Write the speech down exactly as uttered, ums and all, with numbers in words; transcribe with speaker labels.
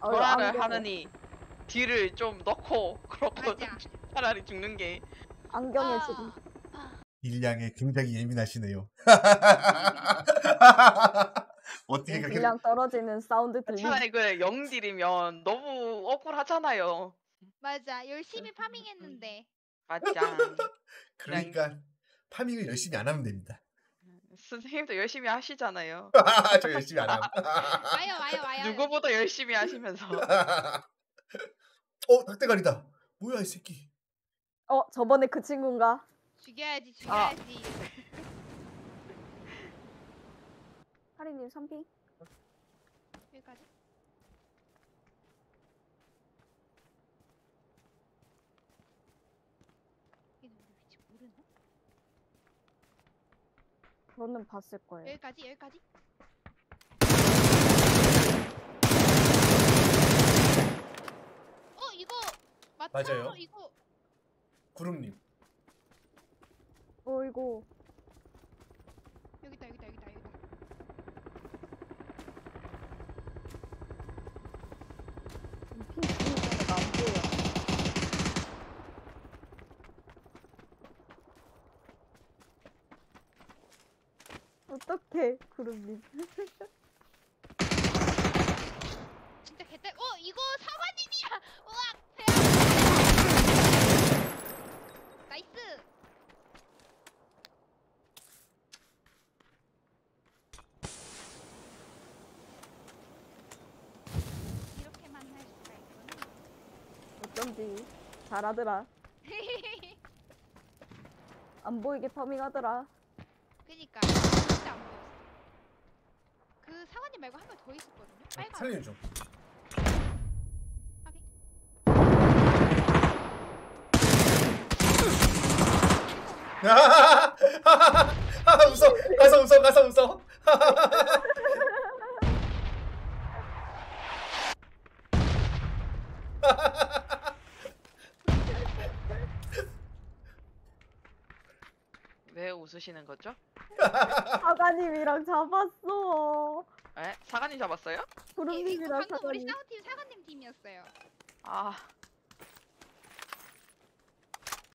Speaker 1: 전화를
Speaker 2: 안경에.
Speaker 1: 하느니 딜을 좀 넣고 그렇고
Speaker 3: 맞아.
Speaker 1: 차라리 죽는 게.
Speaker 2: 안경에
Speaker 3: 아,
Speaker 2: 지금.
Speaker 4: 딜량에 굉장히 예민하시네요. 어떻게 그렇게
Speaker 2: 딜량 떨어지는 사운드 들리.
Speaker 1: 차라리 그 영딜이면 너무 억울하잖아요.
Speaker 3: 맞아. 열심히 파밍했는데.
Speaker 1: 맞자.
Speaker 4: 그러니까 파밍을 열심히 안 하면 됩니다.
Speaker 1: 선생님도 열심히 하시잖아요.
Speaker 4: 저 열심히 안 함.
Speaker 3: 와요 와요 와요.
Speaker 1: 누구보다 열심히 하시면서.
Speaker 4: 어, 닭대가리다. 뭐야 이 새끼.
Speaker 2: 어 저번에 그 친구인가?
Speaker 3: 죽여야지
Speaker 1: 아.
Speaker 3: 죽여야지.
Speaker 2: 하리님 삼 피.
Speaker 3: 여기까지. 얘는 우리 위치 모르나?
Speaker 2: 저는 봤을 거예요.
Speaker 3: 여기까지 여기까지. 어 이거 맞다.
Speaker 4: 맞아요.
Speaker 3: 이거
Speaker 4: 구름님.
Speaker 2: 어이구.
Speaker 3: 여기다 여기다 여기다 여기다.
Speaker 2: 피 주니까 안 보여. 어떡해 구름님.
Speaker 3: 진짜 개딸. 어 이거 사관님이야. 우와 배. 나이스. 이렇게만 할 수가 있구나.
Speaker 2: 어쩐지 잘하더라. 안 보이게 파밍하더라.
Speaker 3: 그니까 진짜 안 보였어. 그 사관님 말고 한 명 더 있었거든요. 빨간.
Speaker 4: 살려줘 좀.
Speaker 3: 확인.
Speaker 4: 웃어. 가서 웃어. 가서 웃어.
Speaker 1: 왜 웃으시는 거죠?
Speaker 2: 사관님이랑 잡았어.
Speaker 1: 에? 사관님 잡았어요?
Speaker 3: 예, 이거
Speaker 2: 구름님이랑
Speaker 3: 방금 우리
Speaker 2: 사관님.
Speaker 3: 싸운 팀 사관님 팀이었어요.
Speaker 1: 아